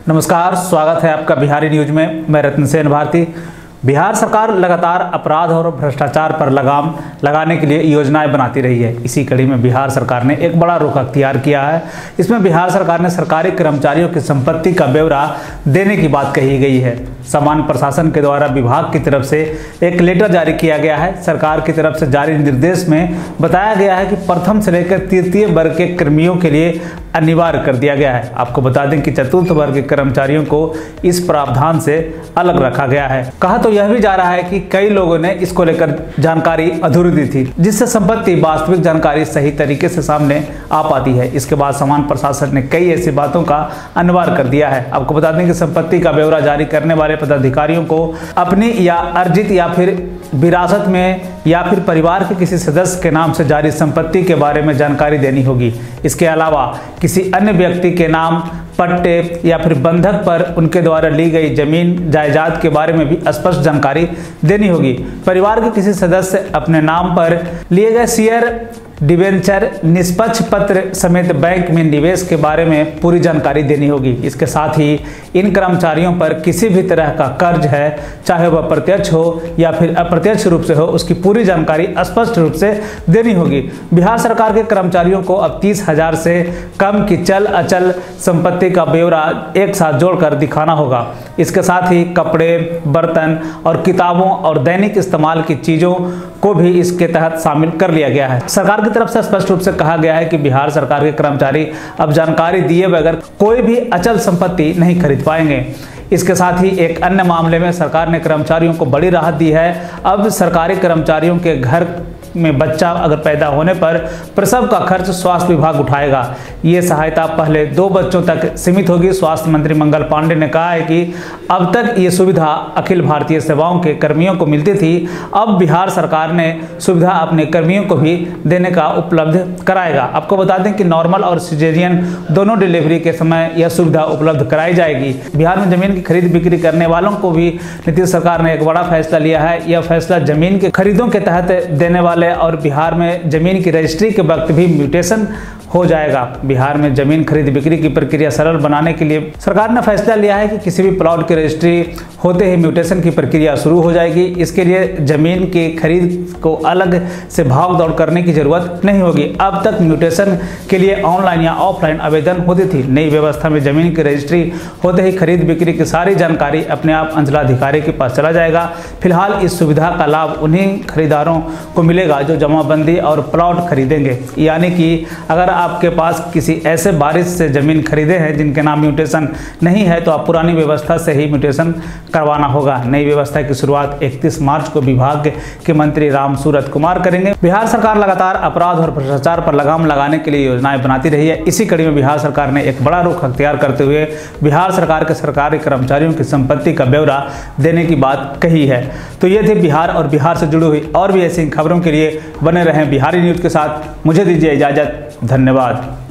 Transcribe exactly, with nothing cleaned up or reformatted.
नमस्कार, स्वागत है आपका बिहारी न्यूज में। मैं रत्न सेन भारती। बिहार सरकार लगातार अपराध और भ्रष्टाचार पर लगाम लगाने के लिए योजनाएं बनाती रही है। इसी कड़ी में बिहार सरकार ने एक बड़ा रुख अख्तियार किया है। इसमें बिहार सरकार ने सरकारी कर्मचारियों की संपत्ति का ब्यौरा देने की बात कही गई है। सामान्य प्रशासन के द्वारा विभाग की तरफ से एक लेटर जारी किया गया है। सरकार की तरफ से जारी निर्देश में बताया गया है कि प्रथम से लेकर तृतीय वर्ग के कर्मियों के लिए अनिवार्य कर दिया गया है। आपको बता दें कि चतुर्थ वर्ग के कर्मचारियों को इस प्रावधान से अलग रखा गया है। कहा तो यह भी जा रहा है कि कई लोगों ने इसको लेकर जानकारी अधूरी दी थी, जिससे संपत्ति वास्तविक जानकारी सही तरीके से सामने आ पाती है। इसके बाद सामान्य प्रशासन ने कई ऐसी बातों का अनिवार्य कर दिया है। आपको बता दें कि संपत्ति का ब्यौरा जारी करने वाले पदाधिकारियों को अपनी या अर्जित या फिर विरासत में या फिर परिवार के किसी सदस्य के नाम से जारी संपत्ति के बारे में जानकारी देनी होगी। इसके अलावा किसी अन्य व्यक्ति के नाम, पट्टे या फिर बंधक पर उनके द्वारा ली गई जमीन जायदाद के बारे में भी स्पष्ट जानकारी देनी होगी। परिवार के किसी सदस्य अपने नाम पर लिए गए शेयर, डिबेंचर, निष्पक्ष पत्र समेत बैंक में निवेश के बारे में पूरी जानकारी देनी होगी। इसके साथ ही इन कर्मचारियों पर किसी भी तरह का कर्ज है, चाहे वह प्रत्यक्ष हो या फिर अप्रत्यक्ष रूप से हो, उसकी पूरी जानकारी स्पष्ट रूप से देनी होगी। बिहार सरकार के कर्मचारियों को अब तीस हजार से कम की चल अचल संपत्ति का ब्यौरा एक साथ जोड़कर दिखाना होगा। इसके साथ ही कपड़े, बर्तन और किताबों और दैनिक इस्तेमाल की चीज़ों को भी इसके तहत शामिल कर लिया गया है। सरकार की तरफ से स्पष्ट रूप से कहा गया है कि बिहार सरकार के कर्मचारी अब जानकारी दिए बगैर कोई भी अचल संपत्ति नहीं खरीद पाएंगे। इसके साथ ही एक अन्य मामले में सरकार ने कर्मचारियों को बड़ी राहत दी है। अब सरकारी कर्मचारियों के घर में बच्चा अगर पैदा होने पर प्रसव का खर्च स्वास्थ्य विभाग उठाएगा। ये सहायता पहले दो बच्चों तक सीमित होगी। स्वास्थ्य मंत्री मंगल पांडे ने कहा है कि अब तक ये सुविधा अखिल भारतीय सेवाओं के कर्मियों को मिलती थी, अब बिहार सरकार ने सुविधा अपने कर्मियों को भी देने का उपलब्ध कराएगा। आपको बता दें कि नॉर्मल और सिजेरियन दोनों डिलीवरी के समय यह सुविधा उपलब्ध कराई जाएगी। बिहार में जमीन की खरीद बिक्री करने वालों को भी नीतीश सरकार ने एक बड़ा फैसला लिया है। यह फैसला जमीन के खरीदों के तहत देने वाले और बिहार में जमीन की रजिस्ट्री के वक्त भी म्यूटेशन हो जाएगा। बिहार में जमीन खरीद बिक्री की प्रक्रिया सरल बनाने के लिए सरकार ने फैसला लिया है कि किसी भी प्लॉट की रजिस्ट्री होते ही म्यूटेशन की प्रक्रिया शुरू हो जाएगी। इसके लिए जमीन की खरीद को अलग से भाग दौड़ करने की जरूरत नहीं होगी। अब तक म्यूटेशन के लिए ऑनलाइन या ऑफलाइन आवेदन होती थी। नई व्यवस्था में जमीन की रजिस्ट्री होते ही खरीद बिक्री की सारी जानकारी अपने आप अंचलाधिकारी के पास चला जाएगा। फिलहाल इस सुविधा का लाभ उन्हीं खरीदारों को मिलेगा जो जमाबंदी और प्लॉट खरीदेंगे। यानी कि अगर आपके पास किसी ऐसे वारिस से जमीन खरीदे हैं जिनके नाम म्यूटेशन नहीं है, तो आप पुरानी व्यवस्था से ही म्यूटेशन करवाना होगा। नई व्यवस्था की शुरुआत इकतीस मार्च को विभाग के मंत्री राम सूरत कुमार करेंगे। बिहार सरकार लगातार अपराध और भ्रष्टाचार पर लगाम लगाने के लिए योजनाएं बनाती रही है। इसी कड़ी में बिहार सरकार ने एक बड़ा रुख अख्तियार करते हुए बिहार सरकार के सरकारी कर्मचारियों की संपत्ति का ब्यौरा देने की बात कही है। तो ये थे बिहार और बिहार से जुड़ी हुई और भी ऐसी खबरों के लिए बने रहें बिहारी न्यूज के साथ। मुझे दीजिए इजाजत। धन्यवाद।